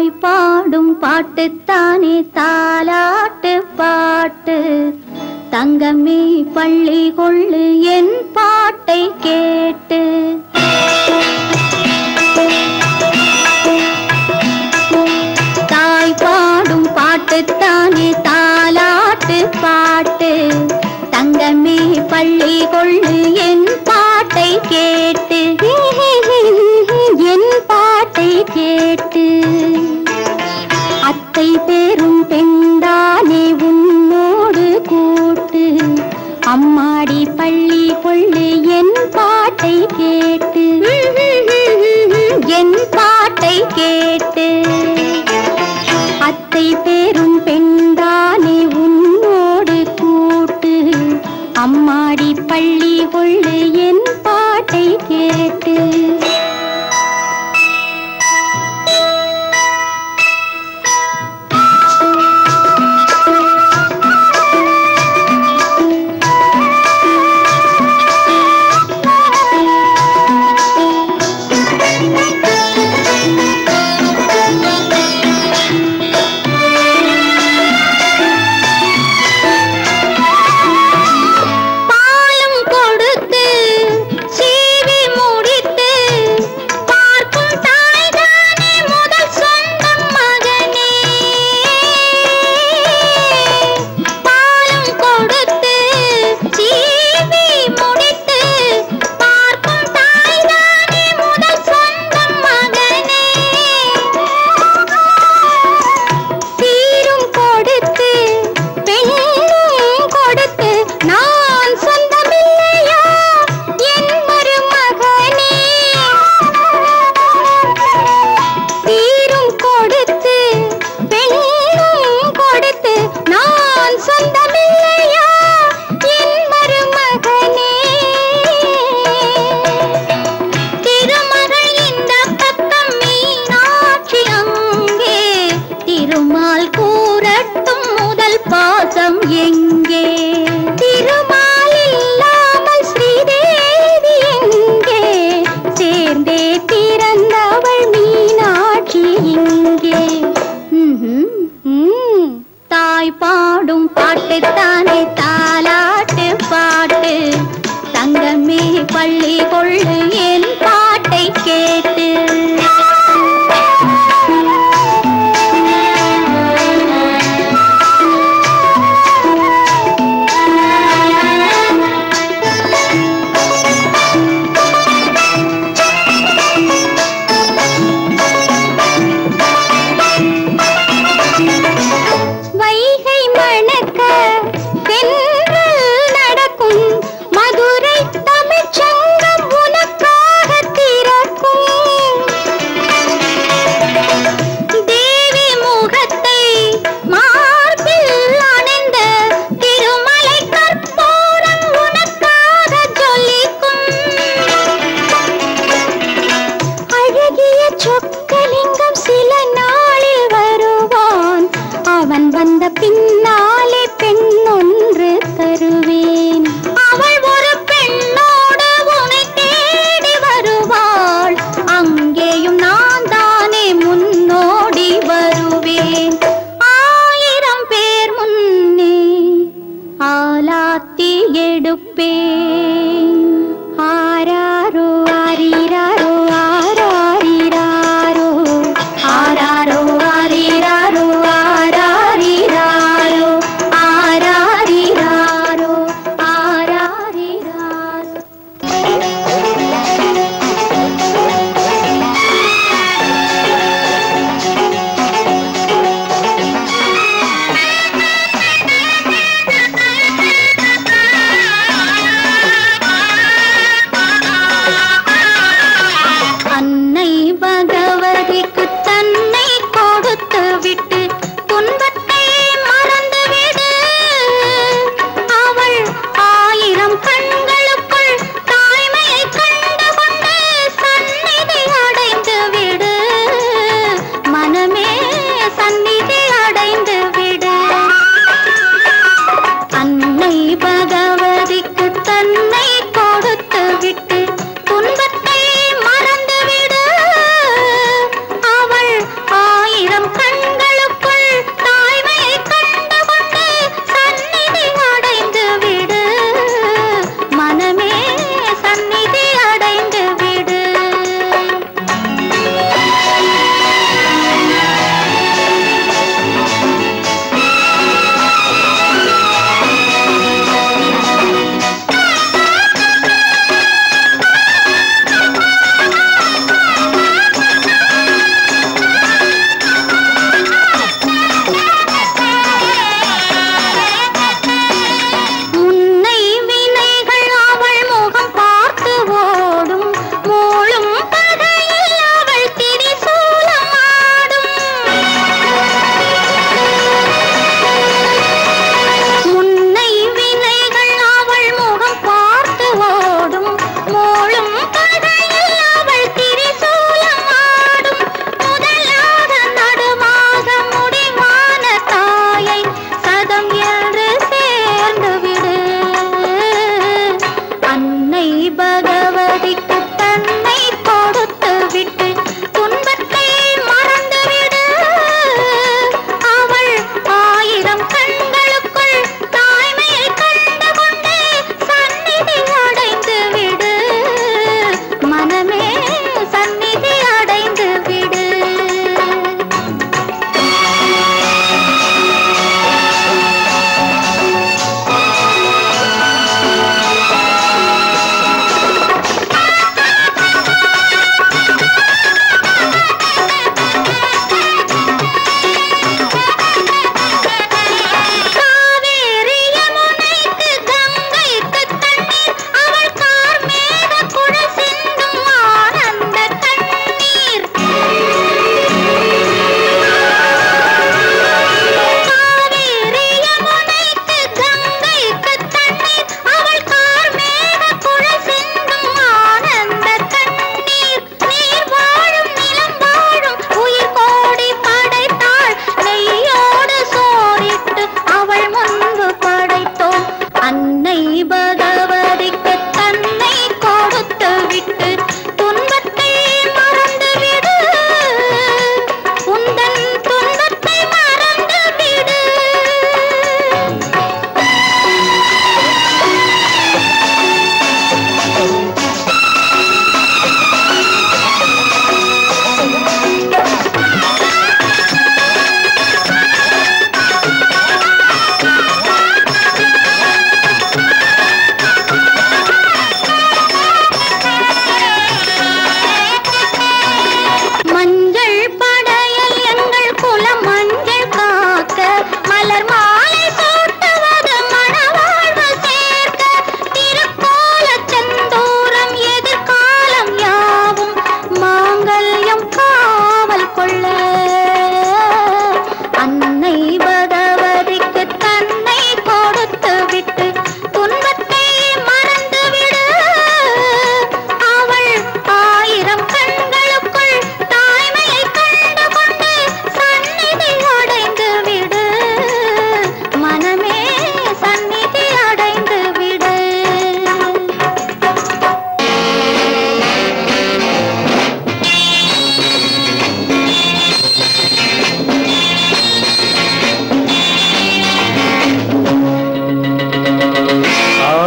தாய் பாடும் பாட்டுத்தானே தாலாட்டு பாட்டு. தங்கமே பள்ளி கொள்ளு என் பாட்டை கேட்டு. தாய் பாடும் பாட்டுத்தானே தாலாட்டு பாட்டு. தங்கமே பள்ளி கொள்ளு என் பாட்டை கேட்டு. என் பாட்டை கேட்டு. அத்தை பேரும் பெண்டானே உன்னோடு கூட்டு. அம்மாடி பள்ளி கொள்ளு என் பாட்டை கேட்டு. என் பாட்டை கேட்டு. அத்தை பேரும் பெண்டானே உன்னோடு கூட்டு. அம்மாடி பள்ளி கொள்ளு என் பாட்டை கேட்டு.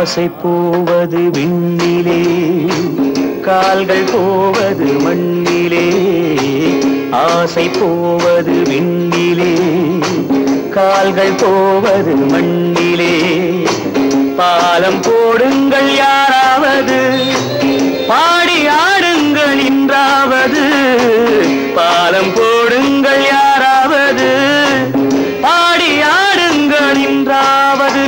ஆசை போவது விண்ணிலே, கால்கள் போவது மண்ணிலே. ஆசை போவது விண்ணிலே, கால்கள் போவது மண்ணிலே. பாலம் போடுங்கள் யாராவது, பாடி ஆடுங்கள் இன்றாவது. பாலம் போடுங்கள் யாராவது, பாடி ஆடுங்கள் இன்றாவது.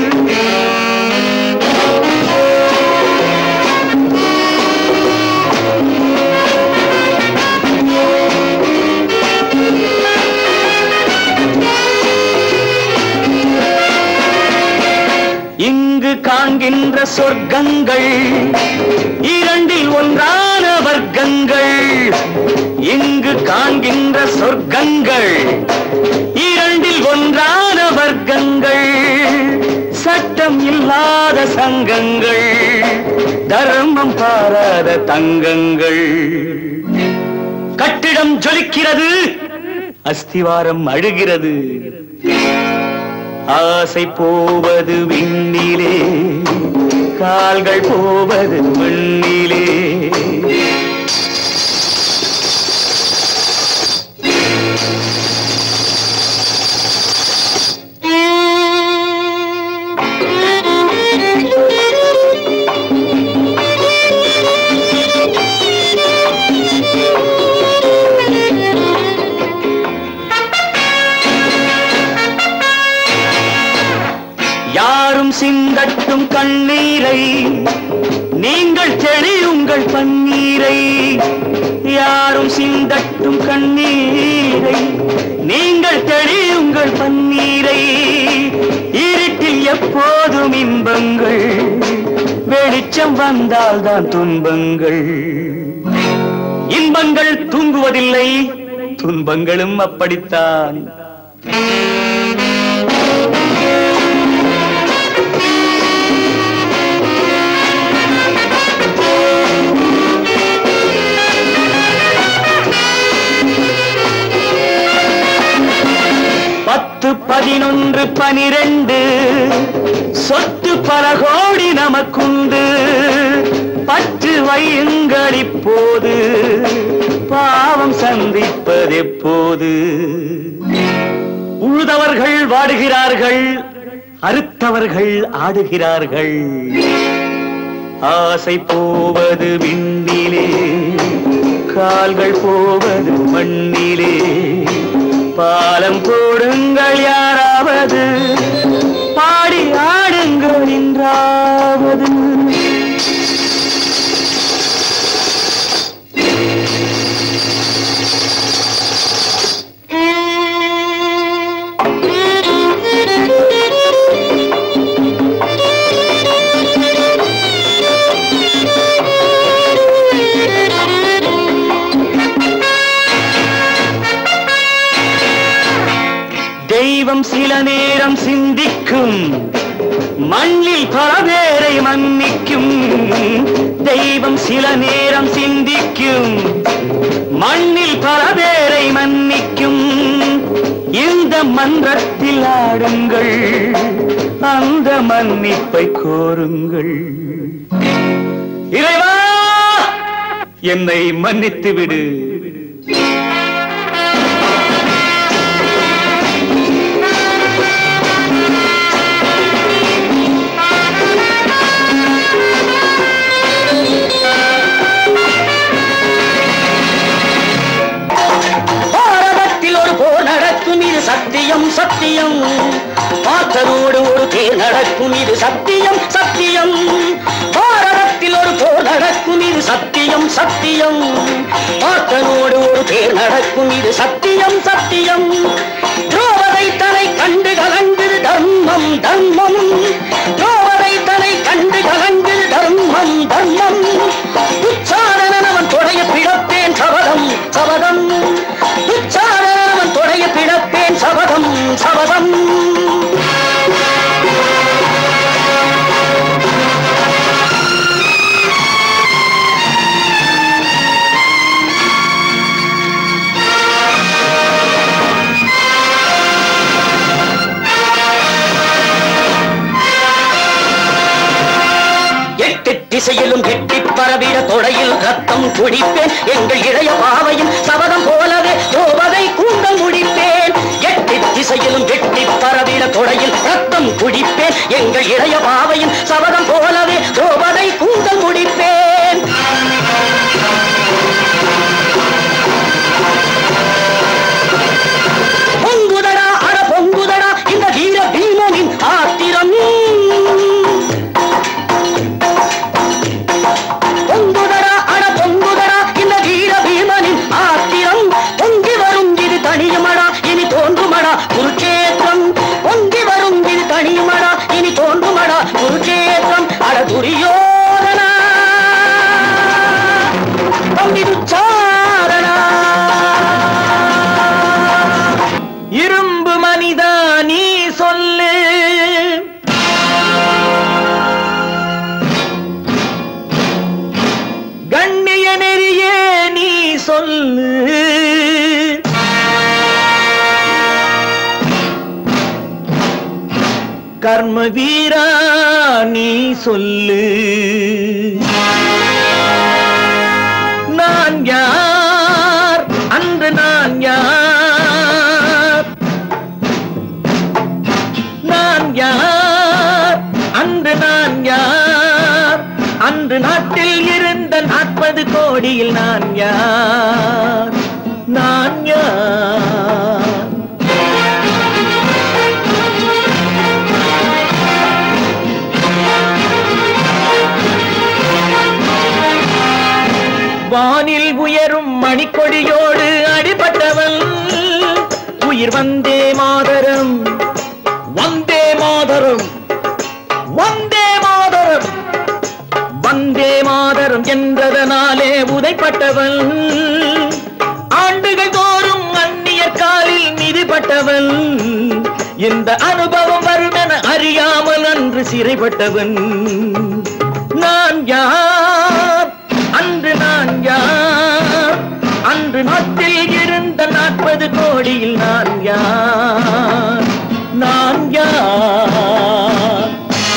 இங்கு காண்கின்ற சொர்க்கங்கள் இரண்டில் ஒன்றான வர்க்கங்கள். இங்கு காண்கின்ற சொர்க்கங்கள் இரண்டில் ஒன்றான வர்க்கங்கள். சட்டம் இல்லாத சங்கங்கள், தர்மம் பாராத தங்கங்கள். கட்டிடம் ஜொலிக்கிறது, அஸ்திவாரம் அழுகிறது. ஆசை போவது விண்ணிலே, கால்கள் போவது மண்ணிலே. யாரும் சிந்தட்டும் கண்ணீரை, நீங்கள் தெளியுங்கள் பன்னீரை. யாரும் சிந்தட்டும் கண்ணீரை, நீங்கள் தெளியுங்கள் பன்னீரை. இருட்டில் எப்போதும் இன்பங்கள், வெளிச்சம் வந்தால்தான் துன்பங்கள். இன்பங்கள் தூங்குவதில்லை, துன்பங்களும் அப்படித்தான். பத்து 11 12 சொத்து பல கோடி நமக்குண்டு. பற்று வையுங்கள் இப்போது, பாவம் சந்திப்பதெப்போது. உழுதவர்கள் வாடுகிறார்கள், அறுத்தவர்கள் ஆடுகிறார்கள். ஆசை போவது விண்ணிலே, கால்கள் போவது மண்ணிலே. பாலம் போடுங்கள் யாராவது, பாடி ஆடுங்கள் என்றாவது. தெய்வம் சில நேரம் சிந்திக்கும், மண்ணில் பல பேரை மன்னிக்கும். தெய்வம் சில நேரம் சிந்திக்கும், மண்ணில் பல பேரை மன்னிக்கும். இந்த மன்றத்தில் ஆடுங்கள், அந்த மன்னிப்பை கோருங்கள். இறைவா, என்னை மன்னித்து விடு. சத்தியம் சத்தியம், பார்த்ததோடு ஒரு தேர் நடக்கும், இது சத்தியம் சத்தியம். பாரதத்தில் ஒரு போர் நடக்கும், இது சத்தியம் சத்தியம். பார்த்ததோடு ஒரு தேர் நடக்கும், இது சத்தியம் சத்தியம். துரோபதை தலை கண்டு கலங்குது தர்மம் தர்மம். துரோபதை தலை கண்டு கலங்குது தர்மம் தர்மம். துச்சாதனன் அவன் தொடைய பிழப்பேன் சபதம் சபதம். துச்சாதனன் அவன் தொடைய பிழப்பேன் சபதம் சபதம். திசையிலும் கெட்டி பரவிட தொடையில் ரத்தம் குடிப்பேன் எங்கள் இளைய பாவையின் சபதம் போலவே கோபதை கூந்தல் முடிப்பேன் எட்டி திசையிலும் கெட்டி பரவிட தொடையில் ரத்தம் குடிப்பேன் எங்கள் இளைய பாவையின் சபதம் போலவே கோபதை கூந்தல் முடிப்பேன் பொங்குதடா அட பொங்குதடா இந்த வீர பீமனின் ஆத்திரம் பொங்குதடா அட பொங்குதடா இந்த வீர பீமனின் ஆத்திரம் பொங்கி வரும் இது தனியுமடா இனி தோன்றுமடா குருட்சேத்திரம் பொங்கி வரும் இது தனியுமடா இனி தோன்றுமடா குருட்சேத்திரம் அட துரியோதனா பங்கிடுச்சாரணா இரும்பு மனிதா நீ சொல்லு கண்ணிய நெறியே நீ சொல்லு கர்ம வீரா நீ சொல்லு நான் யார் அன்று நான் யார் நான் யார் அன்று நான் யார் அன்று நாட்டில் இருந்த 40 கோடியில் நான் யார் நான் யார் வானில் உயரும் மணிக்கொடியோடு அடிபட்டவன் உயிர் வந்தே மாதரம் வந்தே மாதரம் வந்தே மாதரம் வந்தே மாதரம் என்றதனாலே உதைப்பட்டவன் ஆண்டுகள் தோறும் அந்நியர் காலில் மிதிப்பட்டவன் இந்த அனுபவம் வரும் என அறியாமல் அன்று சிறைப்பட்டவன் நான் யார் அன்று நான் யார் அன்று நாட்டில் இருந்த 40 கோடியில் நான் யார் நான் யார்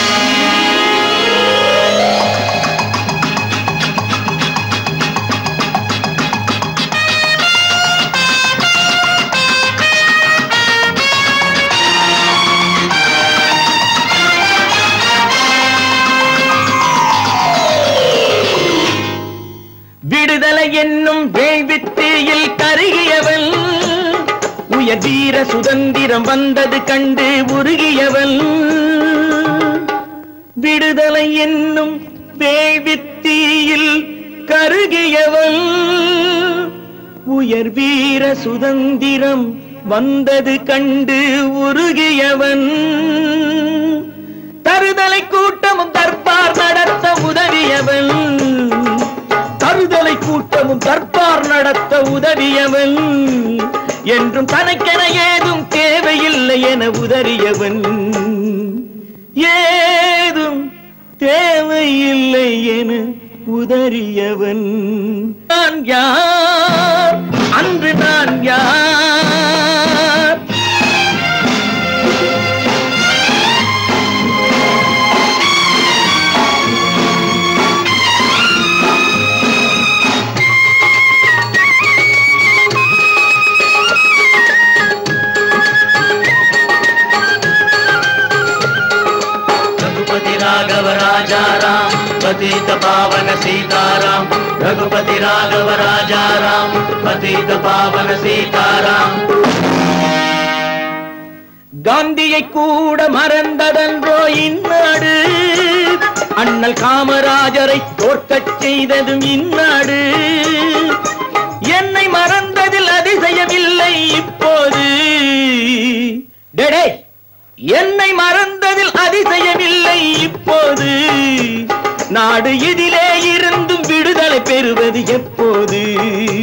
விடுதலை என்னும் வேள்வித்தீயில் கருகியவன் உயர் வீர சுதந்திரம் வந்தது கண்டு உருகியவன் விடுதலை என்னும் வேள்வித்தீயில் கருகியவன் உயர் வீர சுதந்திரம் வந்தது கண்டு உருகியவன் தருதலை கூட்டமும் தர்பார் நடத்த உதவியவன் தருதலை கூட்டமும் தர்பார் நடத்த உதவியவன் என்றும் தனக்கென ஏதும் தேவையில்லை என உதறியவன் ஏதும் தேவையில்லை என உதறியவன் நான் யார் அன்று நான் யார் राघव राजा राम पतित पावन सीताराम रघुपति राघव राजा राम पतित पावन सीताराम காந்தியை கூட மறந்ததன்றோ இந்நாடு அண்ணல் காமராஜரை தோற்கச் செய்ததும் இந்நாடு என்னை மறந்ததில் அதிசயமில்லை இப்போது டேடே என்னை மறந்ததில் அதிசயமில்லை இப்போது நாடு இதிலே இருந்தும் விடுதலை பெறுவது எப்போது